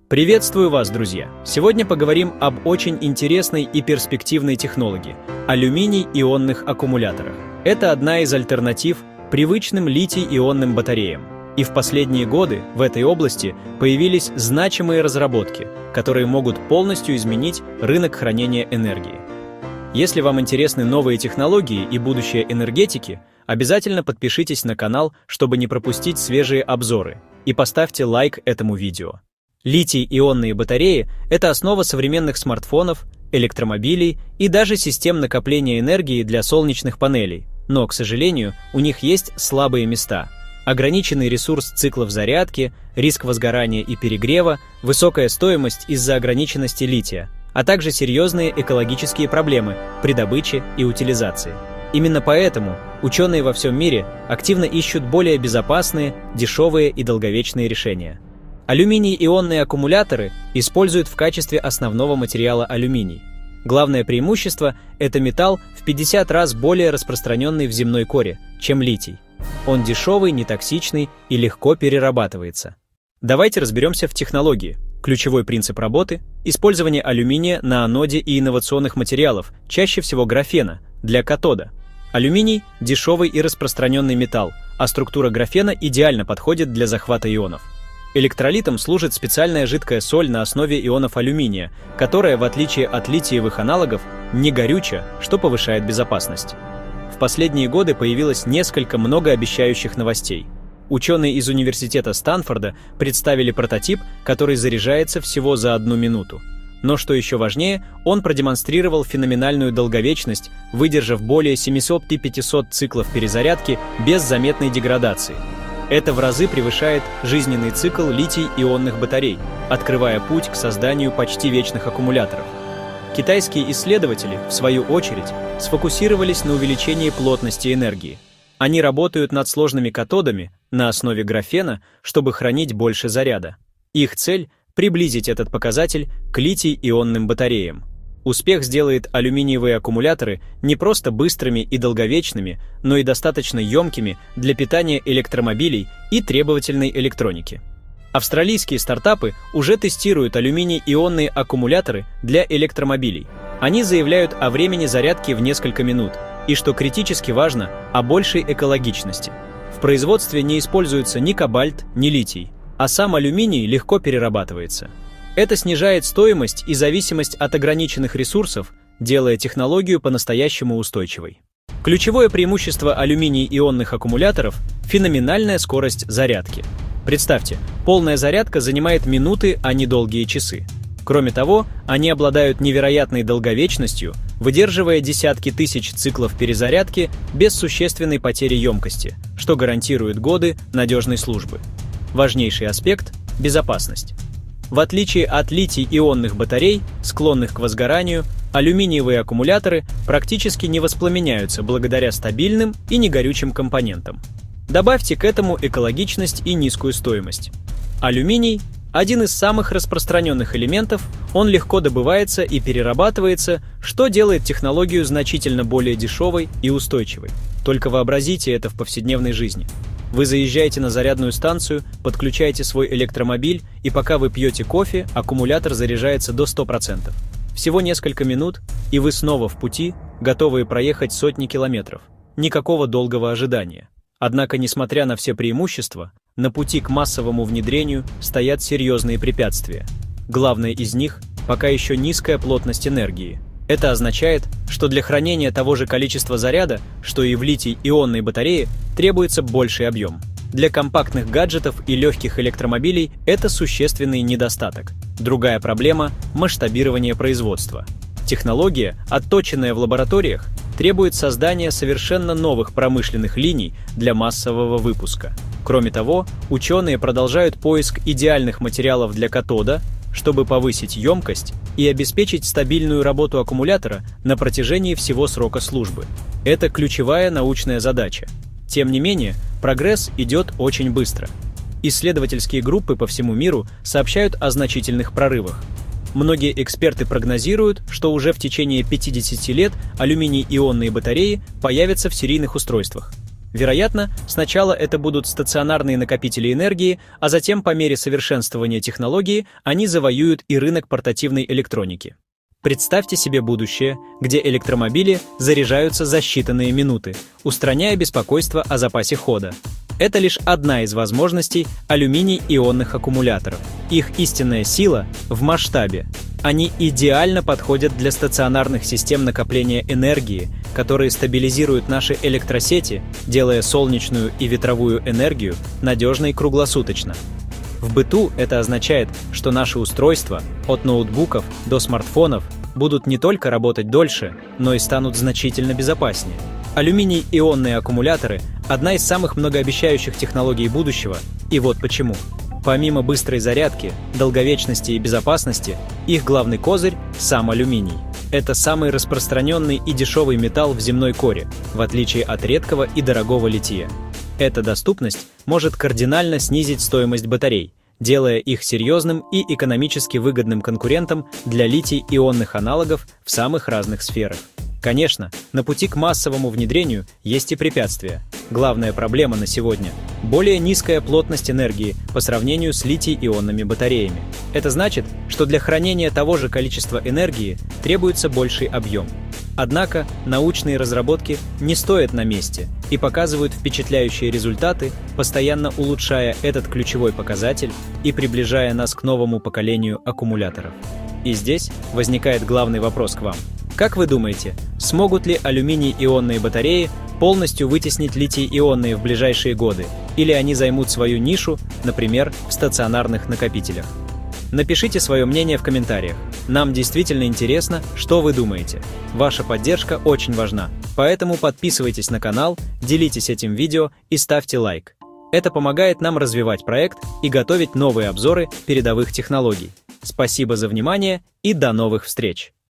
Приветствую вас, друзья! Сегодня поговорим об очень интересной и перспективной технологии – алюминий-ионных аккумуляторах. Это одна из альтернатив привычным литий-ионным батареям. И в последние годы в этой области появились значимые разработки, которые могут полностью изменить рынок хранения энергии. Если вам интересны новые технологии и будущее энергетики, обязательно подпишитесь на канал, чтобы не пропустить свежие обзоры, и поставьте лайк этому видео. Литий-ионные батареи – это основа современных смартфонов, электромобилей и даже систем накопления энергии для солнечных панелей, но, к сожалению, у них есть слабые места. Ограниченный ресурс циклов зарядки, риск возгорания и перегрева, высокая стоимость из-за ограниченности лития, а также серьезные экологические проблемы при добыче и утилизации. Именно поэтому ученые во всем мире активно ищут более безопасные, дешевые и долговечные решения. Алюминий-ионные аккумуляторы используют в качестве основного материала алюминий. Главное преимущество – это металл в 50 раз более распространенный в земной коре, чем литий. Он дешевый, нетоксичный и легко перерабатывается. Давайте разберемся в технологии. Ключевой принцип работы – использование алюминия на аноде и инновационных материалов, чаще всего графена, для катода. Алюминий – дешевый и распространенный металл, а структура графена идеально подходит для захвата ионов. Электролитом служит специальная жидкая соль на основе ионов алюминия, которая, в отличие от литиевых аналогов, не горюча, что повышает безопасность. В последние годы появилось несколько многообещающих новостей. Ученые из университета Стэнфорда представили прототип, который заряжается всего за 1 минуту. Но что еще важнее, он продемонстрировал феноменальную долговечность, выдержав более 700-500 циклов перезарядки без заметной деградации. Это в разы превышает жизненный цикл литий-ионных батарей, открывая путь к созданию почти вечных аккумуляторов. Китайские исследователи, в свою очередь, сфокусировались на увеличении плотности энергии. Они работают над сложными катодами на основе графена, чтобы хранить больше заряда. Их цель – приблизить этот показатель к литий-ионным батареям. Успех сделает алюминиевые аккумуляторы не просто быстрыми и долговечными, но и достаточно емкими для питания электромобилей и требовательной электроники. Австралийские стартапы уже тестируют алюминий-ионные аккумуляторы для электромобилей. Они заявляют о времени зарядки в несколько минут и, что критически важно, о большей экологичности. В производстве не используется ни кобальт, ни литий, а сам алюминий легко перерабатывается. Это снижает стоимость и зависимость от ограниченных ресурсов, делая технологию по-настоящему устойчивой. Ключевое преимущество алюминий-ионных аккумуляторов – феноменальная скорость зарядки. Представьте, полная зарядка занимает минуты, а не долгие часы. Кроме того, они обладают невероятной долговечностью, выдерживая десятки тысяч циклов перезарядки без существенной потери емкости, что гарантирует годы надежной службы. Важнейший аспект – безопасность. В отличие от литий-ионных батарей, склонных к возгоранию, алюминиевые аккумуляторы практически не воспламеняются благодаря стабильным и негорючим компонентам. Добавьте к этому экологичность и низкую стоимость. Алюминий – один из самых распространенных элементов, он легко добывается и перерабатывается, что делает технологию значительно более дешевой и устойчивой. Только вообразите это в повседневной жизни. Вы заезжаете на зарядную станцию, подключаете свой электромобиль, и пока вы пьете кофе, аккумулятор заряжается до 100%. Всего несколько минут, и вы снова в пути, готовые проехать сотни километров. Никакого долгого ожидания. Однако, несмотря на все преимущества, на пути к массовому внедрению стоят серьезные препятствия. Главное из них – пока еще низкая плотность энергии. Это означает, что для хранения того же количества заряда, что и в литий-ионной батарее, требуется больший объем. Для компактных гаджетов и легких электромобилей это существенный недостаток. Другая проблема – масштабирование производства. Технология, отточенная в лабораториях, требует создания совершенно новых промышленных линий для массового выпуска. Кроме того, ученые продолжают поиск идеальных материалов для катода, чтобы повысить емкость и обеспечить стабильную работу аккумулятора на протяжении всего срока службы. Это ключевая научная задача. Тем не менее, прогресс идет очень быстро. Исследовательские группы по всему миру сообщают о значительных прорывах. Многие эксперты прогнозируют, что уже в течение 50 лет алюминий-ионные батареи появятся в серийных устройствах. Вероятно, сначала это будут стационарные накопители энергии, а затем по мере совершенствования технологии они завоюют и рынок портативной электроники. Представьте себе будущее, где электромобили заряжаются за считанные минуты, устраняя беспокойство о запасе хода. Это лишь одна из возможностей алюминий-ионных аккумуляторов. Их истинная сила в масштабе. Они идеально подходят для стационарных систем накопления энергии, которые стабилизируют наши электросети, делая солнечную и ветровую энергию надежной круглосуточно. В быту это означает, что наши устройства, от ноутбуков до смартфонов, будут не только работать дольше, но и станут значительно безопаснее. Алюминий-ионные аккумуляторы – одна из самых многообещающих технологий будущего, и вот почему. Помимо быстрой зарядки, долговечности и безопасности, их главный козырь – сам алюминий. Это самый распространенный и дешевый металл в земной коре, в отличие от редкого и дорогого лития. Эта доступность может кардинально снизить стоимость батарей, делая их серьезным и экономически выгодным конкурентом для литий-ионных аналогов в самых разных сферах. Конечно, на пути к массовому внедрению есть и препятствия. Главная проблема на сегодня – более низкая плотность энергии по сравнению с литий-ионными батареями. Это значит, что для хранения того же количества энергии требуется больший объем. Однако научные разработки не стоят на месте и показывают впечатляющие результаты, постоянно улучшая этот ключевой показатель и приближая нас к новому поколению аккумуляторов. И здесь возникает главный вопрос к вам. Как вы думаете, смогут ли алюминий-ионные батареи полностью вытеснить литий-ионные в ближайшие годы, или они займут свою нишу, например, в стационарных накопителях? Напишите свое мнение в комментариях. Нам действительно интересно, что вы думаете. Ваша поддержка очень важна, поэтому подписывайтесь на канал, делитесь этим видео и ставьте лайк. Это помогает нам развивать проект и готовить новые обзоры передовых технологий. Спасибо за внимание и до новых встреч!